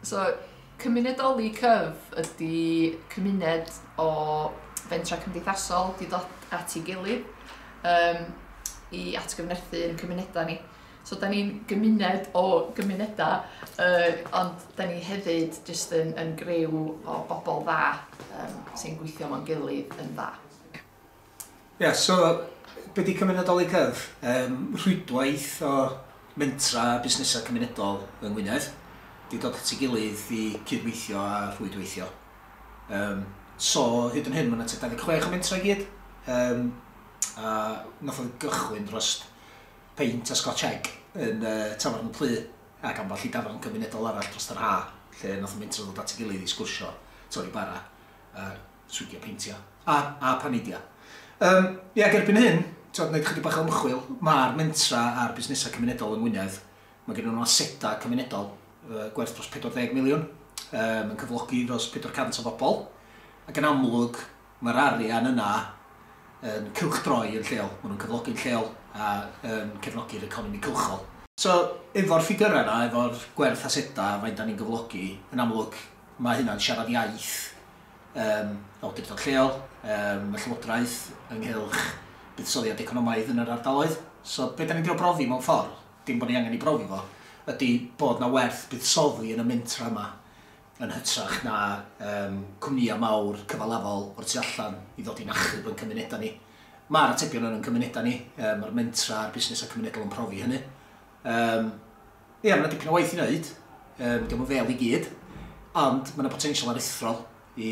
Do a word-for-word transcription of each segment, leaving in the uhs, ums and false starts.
So, Cymunedoli Cyf ydy cymuned o fentrau cymdeithasol wedi dod at ei gilydd um, i atgyfnerthu yn cymunedau ni. So, da ni'n gymuned o gymunedau, uh, ond da ni hefyd jyst yn, yn grew o bobl dda um, sy'n gweithio mewn gilydd yn dda. Ie, yeah, so, be di Cymunedoli Cyf? Um, rhwydwaith o fentrau busnesau cymunedol yng Ngwynedd. Di dod at ei gilydd i cydweithio a rhwydweithio. Um, so, hyd yn hyn, mae'n dau ddeg chwech o fentrau gyd. Um, a nath o'n gychwyn dros peint a scotch egg yn uh, Tafarn Plu ac ambell i dafarn cymunedol arall dros yr ha, lle nath o'n fentrau ddod at ei gilydd i sgwrsio, torri bara, a swidio peintia a, a panidia. Um, ia, gerbyn hyn, ti'n gwneud chydig bach o ymchwil, mae'r mentra a'r busnesau cymunedol yng Ngwynedd. Mae gen nhw'n aseda cymunedol, uh, gwerth dros pedwar deg miliwn, um, yn cyflogi dros pedwar cant o bobl. Ac yn amlwg, mae'r arian yna yn cylchdroi yn lleol. Maen nhw'n cyflogi'n lleol a um, cefnogi'r economi cylchol. So, efo'r ffigurau yna, efo'r gwerth aseda, faint da ni'n gyflogi, yn amlwg, mae hynna'n siarad iaith um, awdurdod lleol, um, y llywodraeth ynghylch buddsoddiad economaidd yn yr ardaloedd. So, be da ni'n drio brofi mewn ffordd, dim bod ni angen i brofi fo, ydy bod na werth buddsoddi yn y mentra yma yn hytrach na um, cwmnïau mawr cyfalafol o'r tu allan i ddod i'n achub yn cymunedau ni. Mae'r atebion yn cymunedau ni, um, mae'r mentra a'r busnesau cymunedol yn profi hynny. Um, Ie, yeah, mae yna dipyn o waith i wneud, um, dim yn fel i gyd, ond mae yna potensial aruthrol i,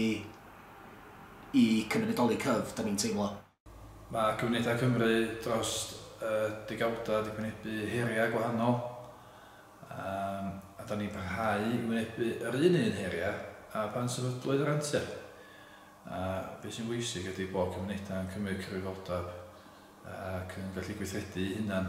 i Cymunedoli Cyf, da ni'n teimlo. Mae cymunedau Cymru dros uh, degawda wedi wynebu heriau gwahanol. Um, a da ni'n parhau i wynebu yr un un heriau a pan sefydlwyd yr antur. A beth sy'n bwysig ydy bod cymunedau yn cymryd cyfrifoldeb ac yn gallu gweithredu hunan.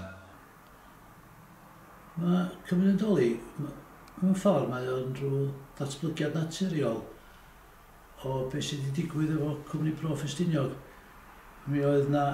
Mae cymunedoli, mewn ffordd mae o'n rhyw datblygiad naturiol o beth sydd wedi digwydd efo cwmni Pro Ffestiniog. Mi oedd na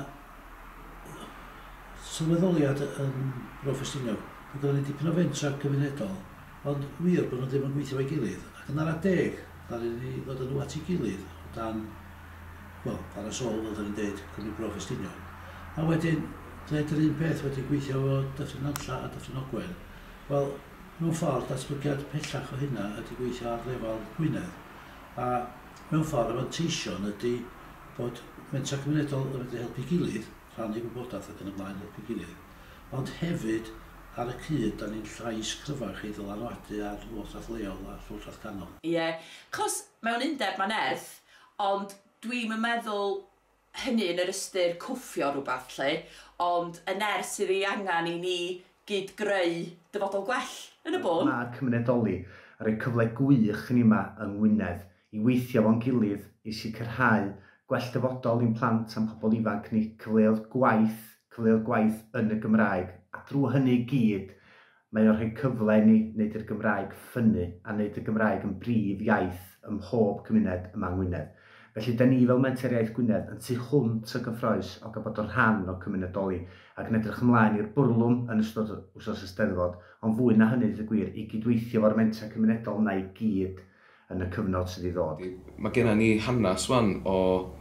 sylweddoliad yn Pro Ffestiniog. Mae gynnu ni dipyn o fentra cymunedol, ond wir bod nhw ddim yn gweithio fo'i gilydd. Ac yn ar adeg, ddaru ni ddod yn nhw at ei gilydd o dan, wel, arloesol, fel ni'n dweud, cwmni Pro Ffestiniog. A wedyn, dweud yr un peth wedi gweithio o Dyffryn Nantlla a Dyffryn Ogwen. Wel, mewn ffordd, datblygiad pellach o hynna ydy gweithio ar lefel Gwynedd. A mewn ffordd, y manteision ydy bod mentra cymunedol yn wedi helpu gilydd, rhannu gwybodaeth ac yn ymlaen helpu gilydd. Ond hefyd, ar y cyd, da ni'n llais cryfach i ddylanwadu ar llywodraeth leol a llywodraeth canol. Ie, yeah. Cos mewn undeb mae'n erth, ond dwi'n meddwl hynny yn yr ystyr cwffio rhywbeth lle, ond yn ers sydd ei angen i ni gyd greu dyfodol gwell yn y bôn. Mae cymunedoli ar ei cyfle gwych yn yma yng Ngwynedd i weithio fo'n gilydd i sicrhau gwell dyfodol i'n plant a'n pobl ifanc ni, cyfleoedd gwaith, cyfleoedd gwaith yn y Gymraeg. A drwy hynny gyd, mae o'n rhoi cyfle ni wneud i'r Gymraeg ffynnu a wneud y Gymraeg yn brif iaith ym mhob cymuned yma yng Ngwynedd. Felly, da ni fel Menteriaeth Gwynedd yn tu hwnt y gyffroes o gael bod o'r rhan o cymunedoli ac yn edrych ymlaen i'r bwrlwm yn ystod wsos Eisteddfod, ond fwy na hynny y gwir i gydweithio fo'r mentra cymunedol na i gyd yn y cyfnod sydd i ddod. Mae gennym ni hanes wan o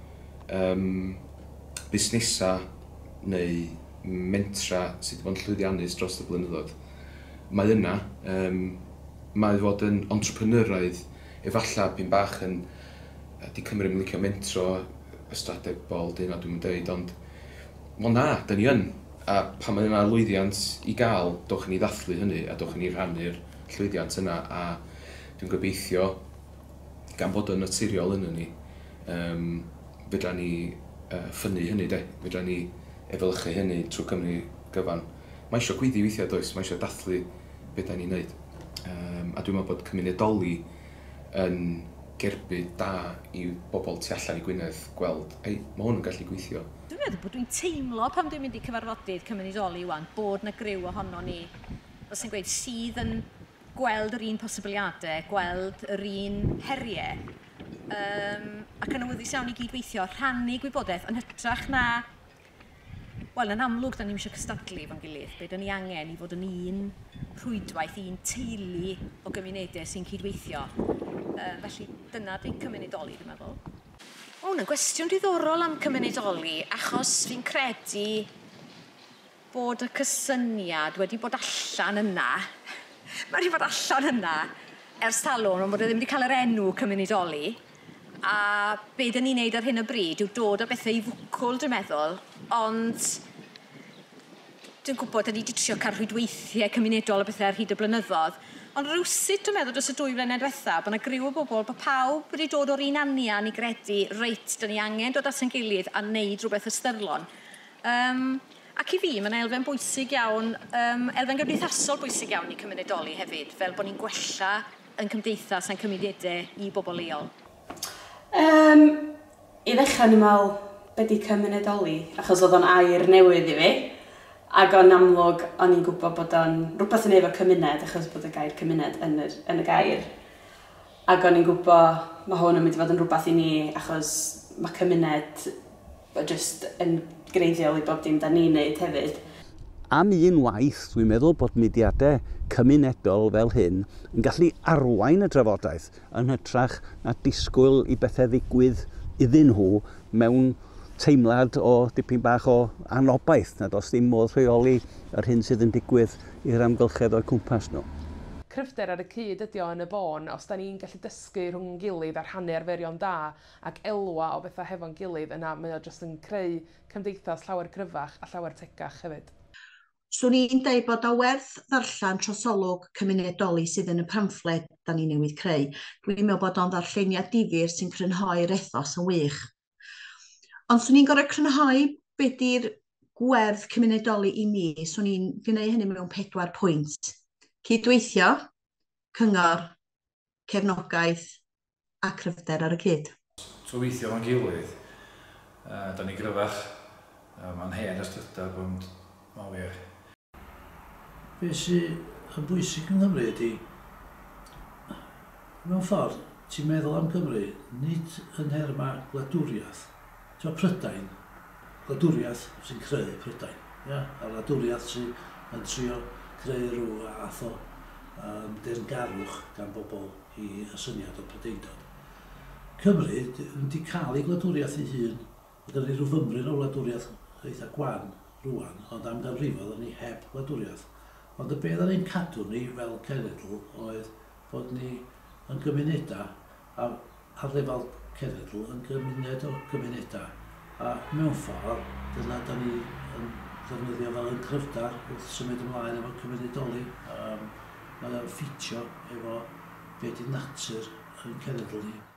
um, busnesau neu mentra sydd wedi bod yn llwyddiannus dros y blynyddoedd. Mae yna, um, mae fod yn entrepreneuraidd efallai byn bach yn di Cymru yn licio mentro ystradeg bol dyn a dwi'n dweud, ond wel na, da ni yn. A pan mae yna lwyddiant i gael, dowch ni ddathlu hynny a dowch ni rhannu'r llwyddiant yna a dwi'n gobeithio gan bod yn naturiol yna ni, um, fydra ni uh, ffynnu hynny de, fydra ni efelychu hynny trwy Cymru gyfan. Mae eisiau gweithio weithiau does, mae eisiau dathlu beth da ni'n neud. Um, a dwi'n meddwl bod cymunedoli yn gerbu da i bobl tu allan i Gwynedd gweld, ei, mae hwn yn gallu gweithio. Dwi'n meddwl bod dwi'n teimlo pan dwi'n mynd i cyfarfodydd cymunedoli wan, bod na griw ohono ni, os yn gweud, sydd yn gweld yr un posibiliadau, gweld yr un heriau, um, ac yn awyddus iawn i gydweithio, rhannu gwybodaeth yn hytrach na, Wel, yn amlwg, da ni'n eisiau cystadlu fo'n gilydd. Be da ni angen i fod yn un rhwydwaith, un teulu o gymunedau sy'n cydweithio. Uh, felly, dyna di cymunedoli, dwi'n meddwl. O, hwnna'n gwestiwn diddorol am cymunedoli, achos fi'n credu bod y cysyniad wedi bod allan yna. Mae wedi bod allan yna ers talwn, ond bod e ddim wedi cael yr enw cymunedoli. A be da ni'n neud ar hyn o bryd yw dod o bethau i fwcwl, dwi'n meddwl, ond dwi'n gwybod da ni wedi trio cael rhwydweithiau cymunedol o bethau ar hyd y blynyddoedd, ond rhywsut dwi'n meddwl dros y dwy flynedd diwethaf, bod yna griw o bobl, bod pawb wedi dod o'r un anian i gredu, reit, da ni angen dod at yn gilydd a wneud rhywbeth ystyrlon. Um, ac i fi, mae'n elfen bwysig iawn, um, elfen gymdeithasol bwysig iawn i cymunedoli hefyd, fel bod ni'n gwella yn cymdeithas a'n cymunedau i bobl leol. Um, I ddechrau ni'n meddwl be di cymunedoli, achos oedd o'n air newydd i fi. Ac o'n amlwg, o'n i'n gwybod bod o'n rhywbeth yn efo cymuned, achos bod y gair cymuned yn, yr, yn y gair. Ac o'n i'n gwybod mae hwn yn mynd i fod yn rhywbeth i ni, achos mae cymuned just yn greiddiol i bob dim da ni'n neud hefyd. Am un waith, dwi'n meddwl bod mudiadau cymunedol fel hyn yn gallu arwain y drafodaeth yn hytrach na disgwyl i bethau ddigwydd iddyn nhw mewn teimlad o dipyn bach o anobaith, nad oes dim modd rheoli yr hyn sydd yn digwydd i'r amgylchedd o'i cwmpas nhw. Cryfder ar y cyd ydi o yn y bôn, os da ni'n gallu dysgu rhwng gilydd ar rhannu arferion da ac elwa o bethau hefo'n gilydd, yna mae o jyst yn creu cymdeithas llawer cryfach a llawer tegach hefyd. Swn i'n deud bod o werth ddarllen trosolwg cymunedoli sydd yn y pamfflet da ni newydd creu. Dwi'n meddwl bod o'n ddarlleniad difyr sy'n crynhoi'r ethos yn wych. Ond swn i'n gorau crynhoi beth di'r gwerth cymunedoli i mi. Swn i'n gwneud hynny mewn pedwar pwynt. Cydweithio, cyngor, cefnogaeth a cryfder ar y cyd. Trwy weithio fo'n gilydd, uh, da ni gryfach, uh, mae'n hen ystryda bod mae'n wir. Be sydd yn bwysig yng Nghymru ydy, mewn ffordd, ti'n meddwl am Gymru, nid yn herma gwladwriaeth. Ti'n Prydain, gwladwriaeth sy'n creu Prydain. Ja? A gwladwriaeth sy'n yn trio creu rhyw ath o um, dergarwch gan bobl i y syniad o Prydeindod. Cymru wedi cael ei gwladwriaeth ei hun, gyda ni rhyw fymryn o gwladwriaeth eitha gwan rwan, ond am ganrifodd o'n ni heb gwladwriaeth. Ond y beth o'n ni'n cadw ni fel cenedl oedd bod ni yn gymunedau, a ar lefel cenedl yn gymuned o gymunedau. A mewn ffordd, dyna da ni yn ddefnyddio fel yn cryfdar wrth symud ymlaen efo cymunedoli. Um, Mae'n ffitio efo beth i natur yn cenedl ni.